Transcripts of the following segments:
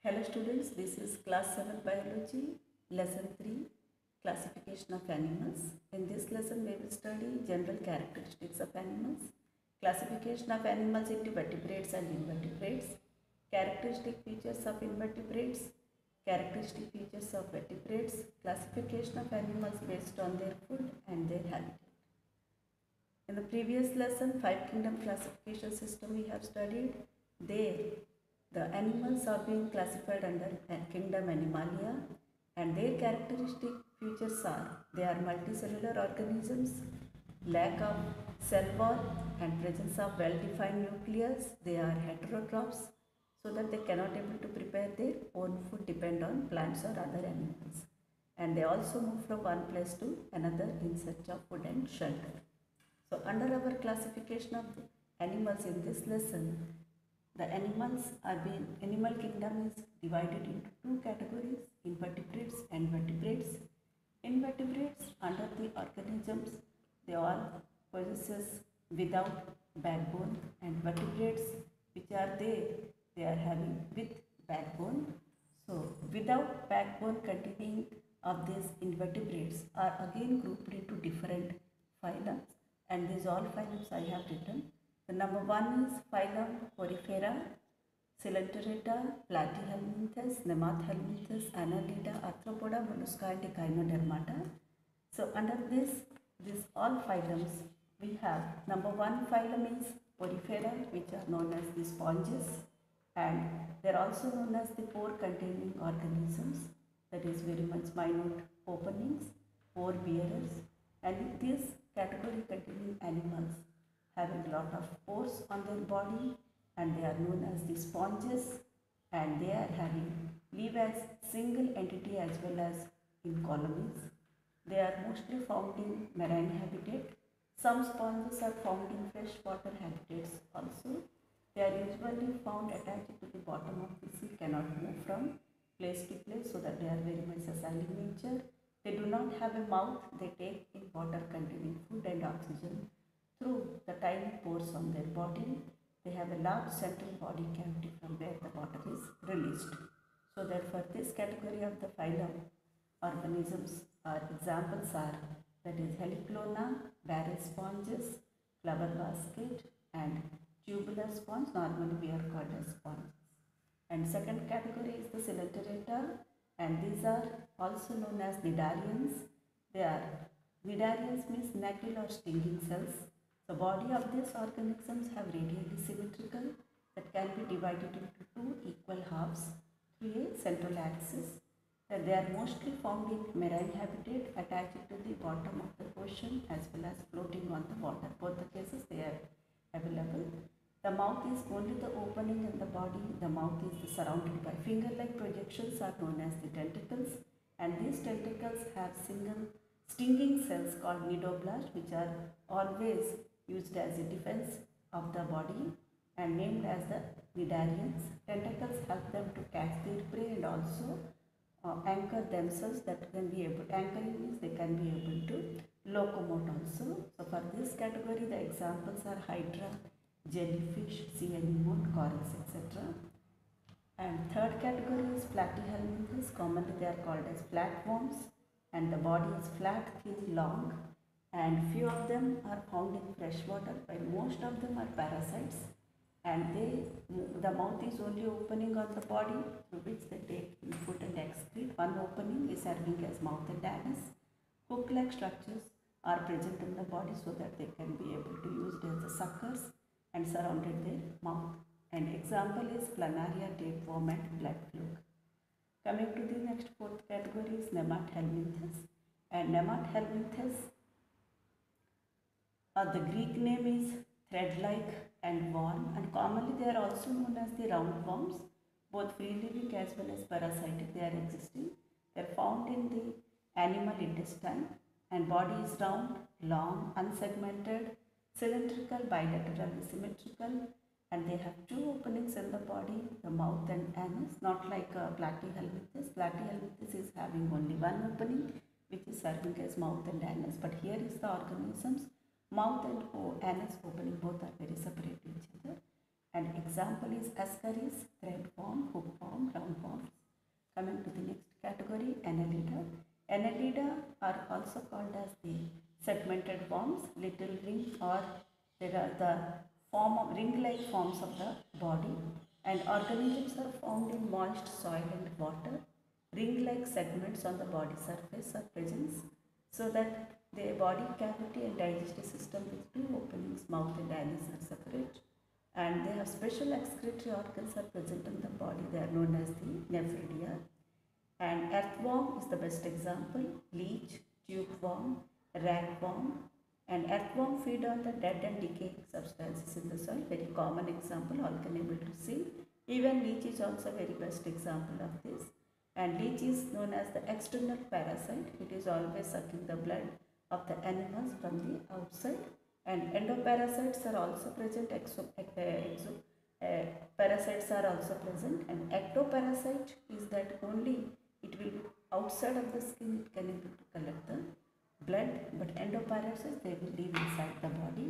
Hello students, this is class 7 biology, lesson 3, classification of animals. In this lesson we will study general characteristics of animals, classification of animals into vertebrates and invertebrates, characteristic features of invertebrates, characteristic features of vertebrates, classification of animals based on their food and their habitat. In the previous lesson, 5 kingdom classification system we have studied. There, the animals are being classified under kingdom Animalia, and their characteristic features are they are multicellular organisms, lack of cell wall and presence of well-defined nucleus. They are heterotrophs, so that they cannot able to prepare their own food, depend on plants or other animals. And they also move from one place to another in search of food and shelter. So under our classification of animals in this lesson, the animal kingdom is divided into two categories, invertebrates and vertebrates. Invertebrates, under the organisms, they all possesses without backbone, and vertebrates, which are they are having with backbone. So without backbone containing of these invertebrates are again grouped into different phylums, and these all phylums I have written. The number one is phylum Porifera, Coelenterata, Platyhelminthes, Nemathelminthes, Annelida, Arthropoda, Mollusca, and Echinodermata. So under these all phylums, we have number one phylum is Porifera, which are known as the sponges, and they are also known as the pore containing organisms, that is very much minute openings, pore bearers, and this category containing animals having a lot of pores on their body, and they are known as the sponges, and they are having live as single entity as well as in colonies. They are mostly found in marine habitat. Some sponges are found in freshwater habitats also. They are usually found attached to the bottom of the sea, cannot move from place to place, so that they are very much sessile in nature. They do not have a mouth. They take in water containing food and oxygen through the tiny pores on their body. They have a large central body cavity from where the water is released. So that for this category of the phylum organisms, our examples are, that is Heliplona, barrel sponges, flower basket, and tubular sponge. Normally we are called as sponges. And second category is the Coelenterata, and these are also known as Cnidarians. They are Cnidarians means naggle or stinging cells. The body of these organisms have radially symmetrical, that can be divided into two equal halves through a central axis. They are mostly found in marine habitat, attached to the bottom of the ocean as well as floating on the water. Both the cases they are available. The mouth is only the opening in the body. The mouth is surrounded by finger-like projections are known as the tentacles, and these tentacles have single stinging cells called cnidoblast, which are always used as a defense of the body and named as the cnidarians. Tentacles help them to catch their prey and also anchor themselves, that can be able, anchoring means they can be able to locomote also. So for this category the examples are hydra, jellyfish, sea anemone, corals, etc. And third category is platyhelminthes. Commonly they are called as flatworms, and the body is flat, thin, long, and few of them are found in freshwater, while most of them are parasites, and the mouth is only opening on the body through which they take input and excrete. One opening is serving as mouth and anus. Hook-like structures are present in the body so that they can be able to use as the suckers and surrounded their mouth. An example is planaria, tapeworm, and black fluke. Coming to the next fourth category is Nemathelminthes, and Nemathelminthes, the Greek name is thread-like and worm, and commonly they are also known as the roundworms. Both free-living as well as parasitic they are existing. They are found in the animal intestine, and body is round, long, unsegmented, cylindrical, bilaterally symmetrical, and they have two openings in the body, the mouth and anus, not like Platyhelminthes. Platyhelminthes is having only one opening, which is serving as mouth and anus, but here is the organisms mouth and anus opening, both are very separate to each other. An example is Ascaris, threadworm, hookworm, roundworm, Annelida are also called as the segmented worms, little ring, or they are the form of ring-like forms of the body, and organisms are found in moist soil and water. Ring-like segments on the body surface are present so that the body cavity and digestive system with two openings, mouth and anus, are separate, and they have special excretory organs are present in the body. They are known as the nephridia. And earthworm is the best example, leech, tube worm, ragworm, and earthworm feed on the dead and decaying substances in the soil. Very common example, all can able to see. Even leech is also very best example of this. And leech is known as the external parasite. It is always sucking the blood of the animals from the outside. And endoparasites are also present. Parasites are also present. And ectoparasite is that only it will be outside of the skin, it can able to collect the blood, but endoparasites, they will live inside the body.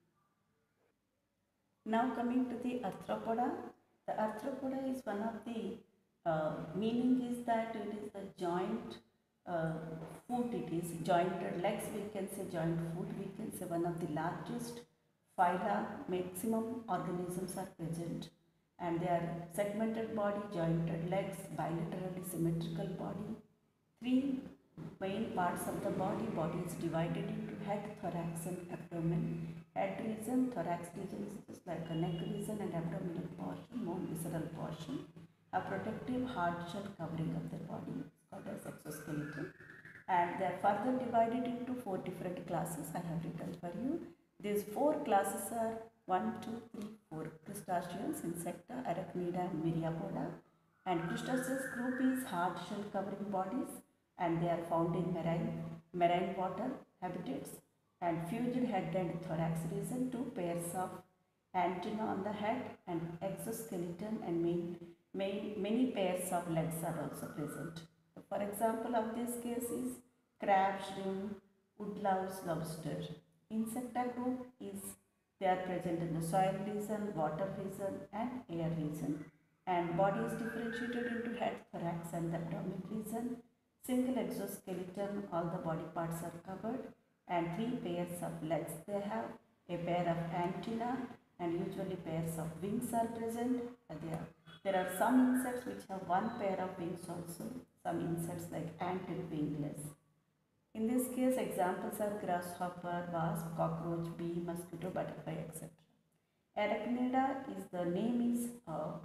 Now coming to the arthropoda. The arthropoda is one of the meaning is that it is the joint foot, it is jointed legs, we can say joint foot, we can say one of the largest phyla, maximum organisms are present, and they are segmented body, jointed legs, bilaterally symmetrical body. Three main parts of the body. Body is divided into head, thorax and abdomen. Head region, thorax region is just like a neck region, and abdominal portion, more visceral portion. A protective hard shell covering of the body is called as exoskeleton. And they are further divided into four different classes. I have written for you. These four classes are 1, 2, 3, 4. Crustaceans, Insecta, Arachnida and Myriapoda. And crustaceans group is hard shell covering bodies, and they are found in marine water habitats. And fused head and thorax region, two pairs of antenna on the head and exoskeleton, and many pairs of legs are also present. For example of this case is crab, shrimp, woodlouse, lobster. Insecta group is they are present in the soil region, water region and air region, and body is differentiated into head, thorax and the abdomen region. Single exoskeleton, all the body parts are covered, and three pairs of legs. They have a pair of antenna, and usually pairs of wings are present. There are some insects which have one pair of wings also. Some insects like ant and wingless. In this case, examples are grasshopper, wasp, cockroach, bee, mosquito, butterfly, etc. Arachnida is the name is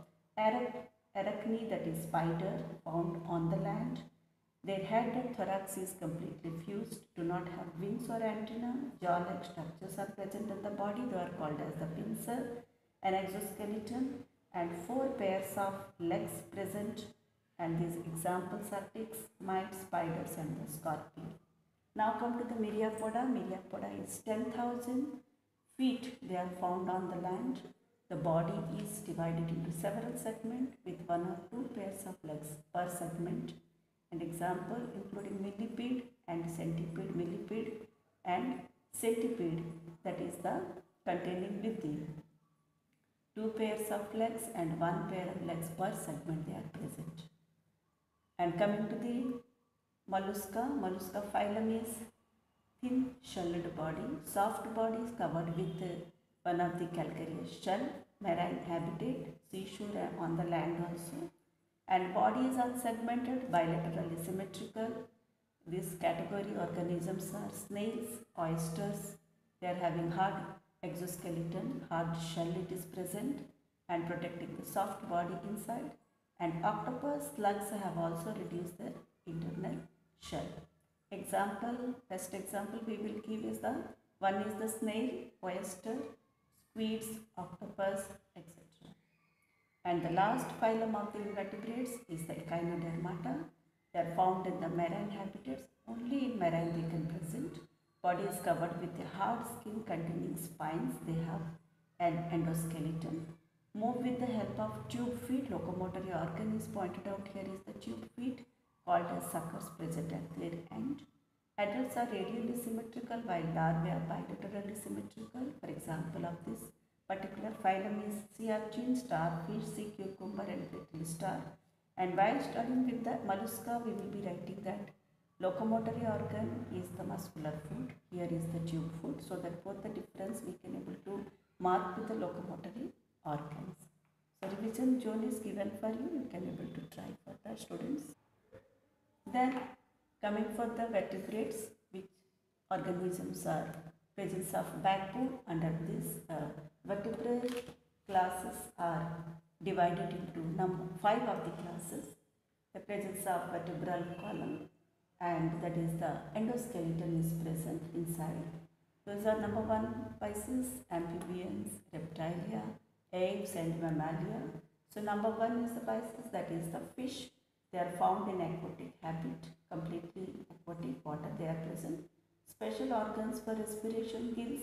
arachne, that is spider, found on the land. Their head and thorax is completely fused, do not have wings or antenna. Jaw-like structures are present in the body. They are called as the pincer, an exoskeleton, and four pairs of legs present. And these examples are ticks, mites, spiders, and the scorpion. Now come to the Myriapoda. Myriapoda is 10,000 feet. They are found on the land. The body is divided into several segments with one or two pairs of legs per segment. An example including millipede and centipede, that is the containing with the two pairs of legs and one pair of legs per segment, they are present. And coming to the mollusca phylum is thin shelled body, soft body is covered with one of the calcareous shell, marine habitat, seashore on the land also, and body is unsegmented, bilaterally symmetrical. This category organisms are snails, oysters. They are having hard exoskeleton, hard shell it is present and protecting the soft body inside. And octopus, slugs have also reduced their internal shell. Best example we will give is the one is the snail, oyster, squids, octopus, etc. And the last phylum of the invertebrates is the Echinodermata. They are found in the marine habitats. Only in marine they can present. Body is covered with a hard skin containing spines. They have an endoskeleton. Move with the help of tube feet. Locomotory organ is pointed out here is the tube feet, called as suckers, present at their end. Adults are radially symmetrical while larvae are bilaterally symmetrical. For example of this particular phylum is sea urchin, starfish, sea cucumber and brittle star. And while studying with the mollusca, we will be writing that Locomotory organ is the muscular foot. Here is the tube foot. So that both the difference we can able to mark with the locomotory organs. So revision zone is given for you. You can able to try for the students. Then coming for the vertebrates, which organisms are presence of backbone. Under this vertebrate classes are divided into 5 of the classes. The presence of vertebral column, and that is the endoskeleton is present inside. Those are number 1 pisces, amphibians, reptilia, apes and mammalia. So number 1 is the pisces, that is the fish. They are found in aquatic habitat, completely aquatic water they are present. Special organs for respiration, gills,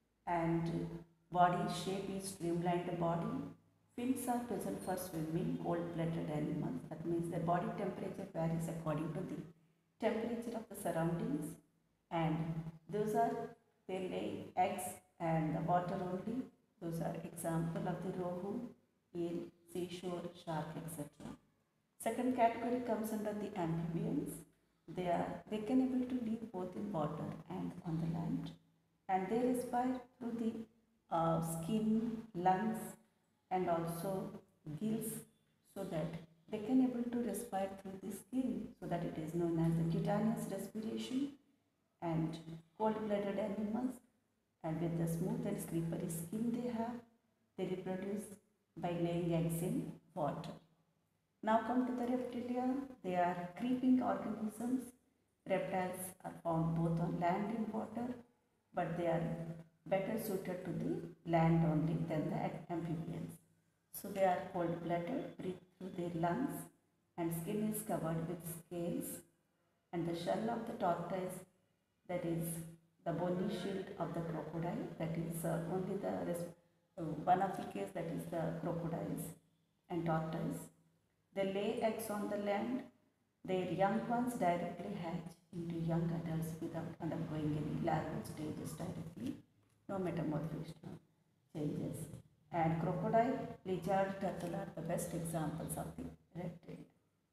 and body shape is streamlined body. Fins are present for swimming, cold-blooded animals. That means their body temperature varies according to the temperature of the surroundings, and those are, they lay eggs and the water only. Those are example of the rohu, eel, seashore, shark, etc. Second category comes under the amphibians. They can able to live both in water and on the land, and they respire through the skin, lungs, and also gills, so that they can able to respire through the skin, so that it is known as the cutaneous respiration. And cold-blooded animals, and with the smooth and slippery skin they reproduce by laying eggs in water. Now come to the reptilia. They are creeping organisms. Reptiles are found both on land and water, but they are better suited to the land only than the amphibians. So they are cold-blooded, breathe through their lungs, and skin is covered with scales. And the shell of the tortoise, that is the bony shield of the crocodile, that is only the one of the case, that is the crocodiles and tortoise. They lay eggs on the land. Their young ones directly hatch into young adults without undergoing any larval stages directly. No metamorphic changes. And crocodile, lizard, turtle are the best examples of the reptile.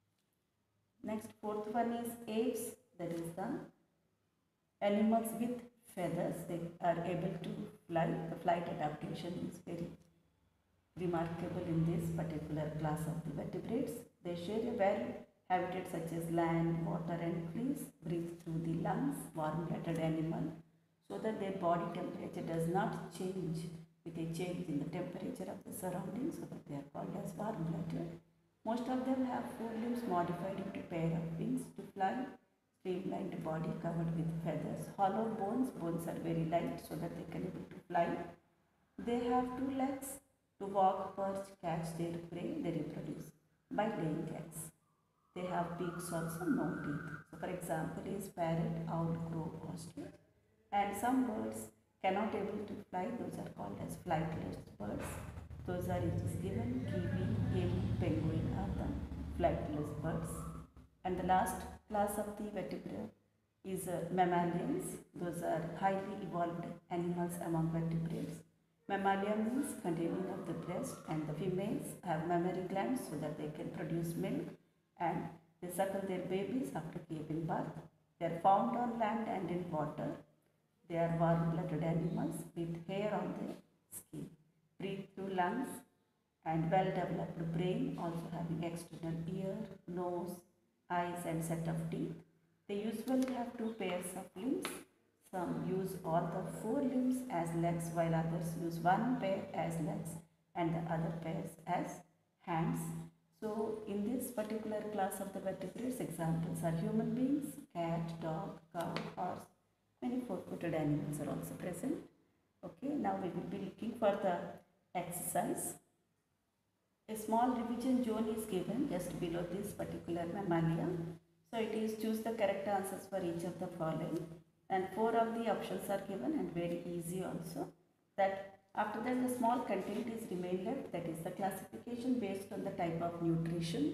Next, fourth one is apes. That is the animals with feathers. They are able to fly. The flight adaptation is very remarkable in this particular class of the vertebrates. They share a varied habitat such as land, water and trees, breathe through the lungs, warm-blooded animal, so that their body temperature does not change with a change in the temperature of the surroundings, so that they are called as warm-blooded. Most of them have 4 limbs modified into pair of wings to fly, streamlined body covered with feathers, hollow bones. Bones are very light so that they can able to fly. They have 2 legs to walk, perch, catch their prey. They reproduce by laying eggs. They have beaks also, no teeth. So for example is parrot, owl, crow, ostrich. And some birds cannot able to fly. Those are called as flightless birds. Those are, it is given, kiwi, emu, penguin are the flightless birds. And the last class of the vertebrate is mammalians. Those are highly evolved animals among vertebrates. Mammalia means containing of the breast, and the females have mammary glands so that they can produce milk, and they suckle their babies after giving birth. They are found on land and in water. They are warm-blooded animals with hair on their skin, breathe through lungs, and well-developed brain, also having external ear, nose, eyes and set of teeth. They usually have 2 pairs of limbs. Some use all the 4 limbs as legs, while others use 1 pair as legs and the other pairs as hands. So in this particular class of the vertebrates, examples are human beings, cat, dog, cow, horse. Many 4-footed animals are also present. Okay, now we will be looking for the exercise. A small revision zone is given just below this particular mammalia. So it is choose the correct answers for each of the following, and 4 of the options are given, and very easy also. That after that the small content is remain left, that is the classification based on the type of nutrition,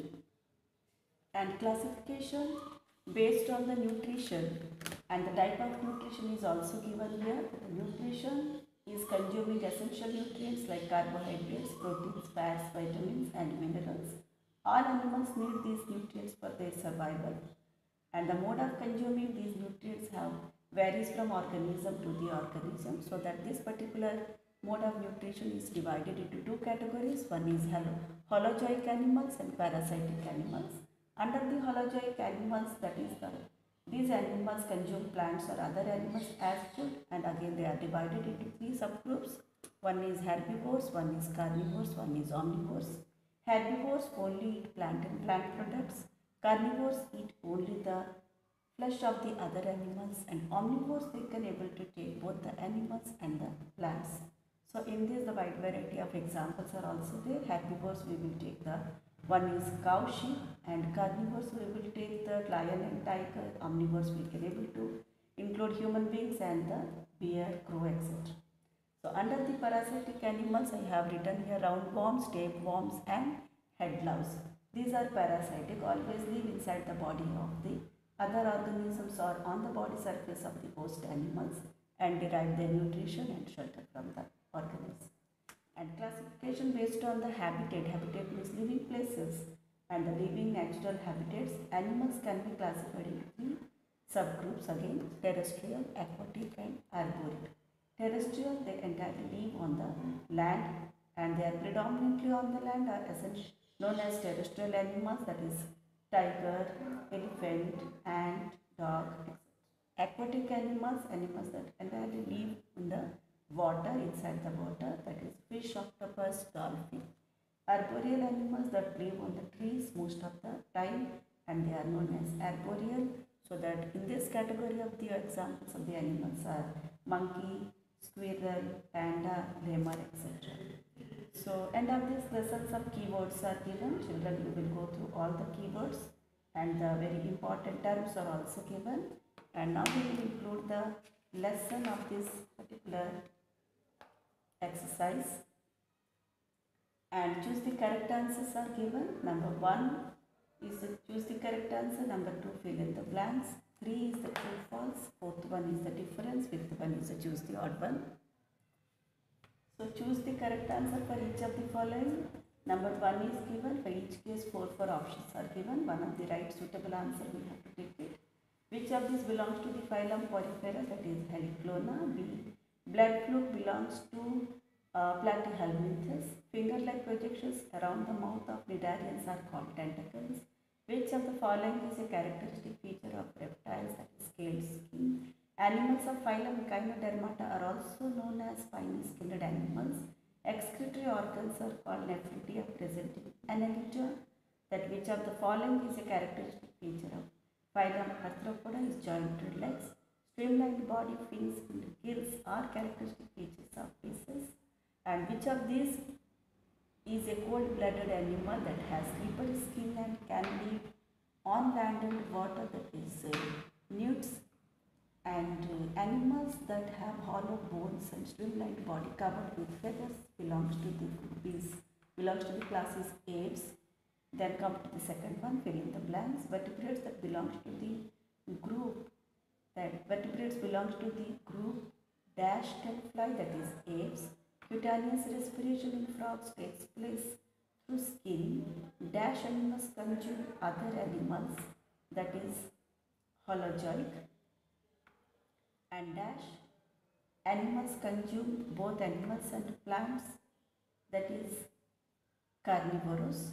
and classification based on the nutrition and the type of nutrition is also given here. The nutrition is consuming essential nutrients like carbohydrates, proteins, fats, vitamins and minerals. All animals need these nutrients for their survival. and the mode of consuming these nutrients have varies from organism to the organism, so that this particular mode of nutrition is divided into two categories. One is holozoic animals and parasitic animals. Under the holozoic animals, that is these animals consume plants or other animals as food, and again they are divided into three subgroups. One is herbivores, one is carnivores, one is omnivores. Herbivores only eat plant and plant products. Carnivores eat only the flesh of the other animals, and omnivores they can able to take both the animals and the plants. So in this the wide variety of examples are also there. Herbivores we will take the one is cow, sheep, and carnivores we will take the lion and tiger. Omnivores we can able to include human beings and the bear, crow, etc. So under the parasitic animals I have written here roundworms, tapeworms and headlouse. These are parasitic, always live inside the body of the other organisms or on the body surface of the host animals and derive their nutrition and shelter from the organism. And classification based on the habitat. Habitat means living places and the living natural habitats. Animals can be classified into three subgroups again: terrestrial, aquatic and arboreal. Terrestrial, they entirely live on the land and they are predominantly on the land are essentially known as terrestrial animals, that is tiger, elephant, ant, dog, etc. Aquatic animals, animals that entirely live in the water, inside the water, that is fish, octopus, dolphin. Arboreal animals that live on the trees most of the time and they are known as arboreal. So that in this category of the examples of the animals are monkey, squirrel, panda, lemur, etc. So end of this lesson some keywords are given. Children, you will go through all the keywords and the very important terms are also given. And now we will include the lesson of this particular exercise. And choose the correct answers are given. Number 1 is choose the correct answer. Number 2, fill in the blanks. 3 is the true false. 4th one is the difference. 5th one is the choose the odd one. So choose the correct answer for each of the following. Number 1 is given. For each case 4 options are given. One of the right suitable answer we have to take it. Which of these belongs to the phylum Porifera, that is Heliclona? B. Blood fluke belongs to Platyhelminthes. Finger-like projections around the mouth of cnidarians are called tentacles. Which of the following is a characteristic feature of reptiles, that is scaled skin? Animals of phylum Echinodermata are also known as spiny-skinned animals. Excretory organs are called nephridia presenting annelida. That which of the following is a characteristic feature of phylum Arthropoda is jointed legs. Streamlined body, fins and gills are characteristic features of fishes. And which of these is a cold-blooded animal that has slippery skin and can live on land and water, that is newts? And animals that have hollow bones and streamlined body covered with feathers belongs to the classes apes. Then come to the second one, fill in the blanks. Vertebrates that belongs to the group dash fly, that is apes. Cutaneous respiration in frogs takes place through skin. Dash animals consume other animals, that is holozoic. And dash animals consume both animals and plants, that is carnivorous.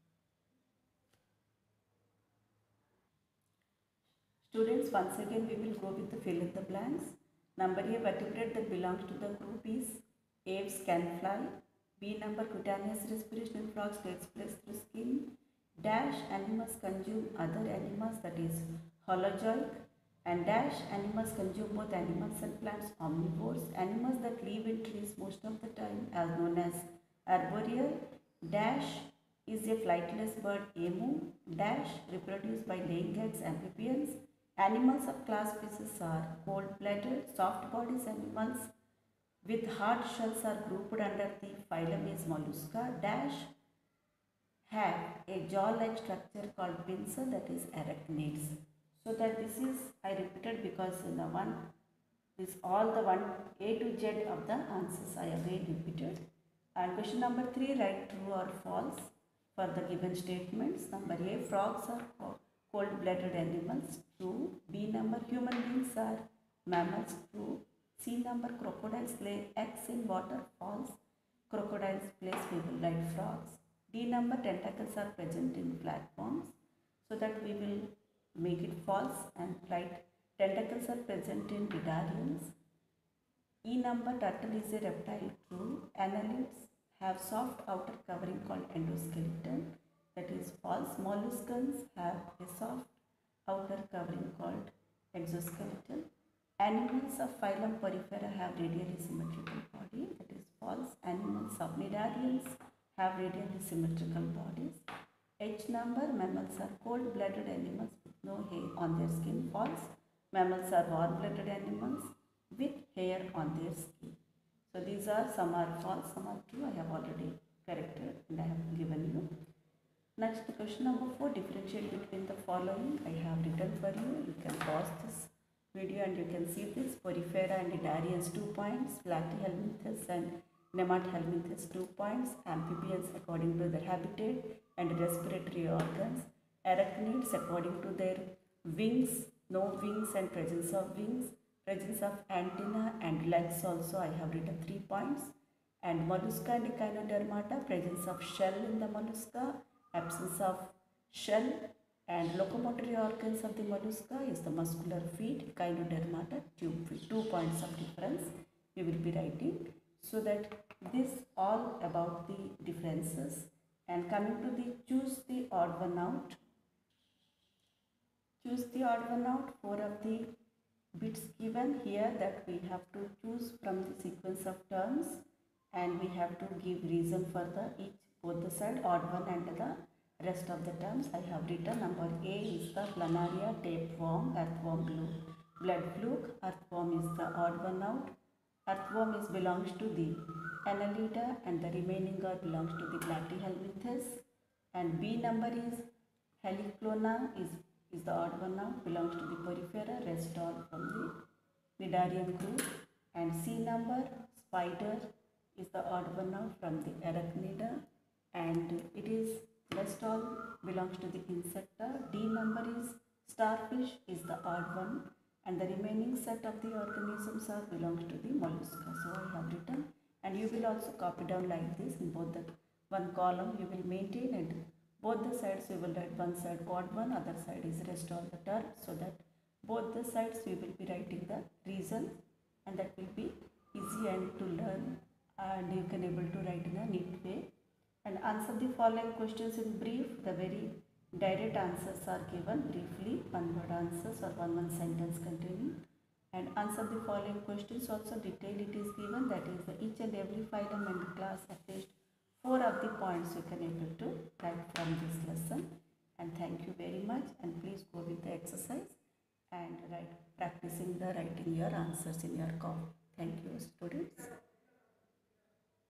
Students, once again we will go with the fill in the blanks. Number A, vertebrate that belongs to the group is apes can fly. B number, cutaneous respiration in frogs takes place through skin. Dash animals consume other animals, that is holozoic. And dash animals consume both animals and plants, omnivores. Animals that live in trees most of the time are known as arboreal. Dash is a flightless bird, emu. Dash reproduce by laying eggs, amphibians. Animals of class fishes are cold-blooded. Soft bodies animals with hard shells are grouped under the phylum is Mollusca. Dash have a jaw-like structure called pincer, that is arachnids. So that this is I repeated because in the one this all the one A to Z of the answers I again repeated. And question number 3, write true or false for the given statements. Number A, frogs are Cold-blooded animals, true. B number, human beings are mammals, true. C number, crocodiles lay eggs in water, false. Crocodiles place feeble like frogs. D number, tentacles are present in platforms, so that we will make it false and write tentacles are present in cnidarians. E number, turtle is a reptile, true. Annelids have soft outer covering called endoskeleton, that is false. Molluscans have a soft outer covering called exoskeleton. Animals of phylum Porifera have radially symmetrical body, that is false. Animals of cnidarians have radially symmetrical bodies. H number, mammals are cold-blooded animals with no hair on their skin, false. Mammals are warm-blooded animals with hair on their skin. So these are, some are false, some are true. I have already corrected and I have given you. Next, question number 4, differentiate between the following. I have written for you. You can pause this video and you can see this. Porifera and cnidarians 2 points, Platyhelminthes and Nemathelminthes 2 points, amphibians according to their habitat and respiratory organs, arachnids according to their wings, no wings and presence of wings, presence of antenna and legs also I have written 3 points, and mollusca and echinodermata, presence of shell in the mollusca, absence of shell, and locomotory organs of the mollusca is the muscular feet, echinodermata tube feet. 2 points of difference we will be writing. So that this all about the differences. And coming to the choose the odd one out. Choose the odd one out. 4 of the bits given here that we have to choose from the sequence of terms, and we have to give reason for the each, both the side, odd one and the rest of the terms. I have written number A is the planaria tapeworm, earthworm blood fluke. Earthworm is the odd one out. Earthworm belongs to the Annelida and the remaining belongs to the Platyhelminthes. And B number is Heliclona is the odd one out, belongs to the Porifera, rest all from the cnidarian group. And C number, spider, is the odd one out from the Arachnida, and it is rest all belongs to the insecta. D number is starfish, is the odd one, and the remaining set of the organisms are belongs to the mollusca. So I have written, and you will also copy down like this in both the one column you will maintain, and both the sides you will write one side odd one, other side is rest all the terms, so that both the sides we will be writing the reason, and that will be easy and to learn, and you can able to write in a neat way. And answer the following questions in brief. The very direct answers are given briefly, one word answers or one sentence containing. And answer the following questions also detail it is given, that is each and every phylum and class, at least 4 of the points you can able to write from this lesson. And thank you very much, and please go with the exercise and practicing the writing your answers in your copy. Thank you, students.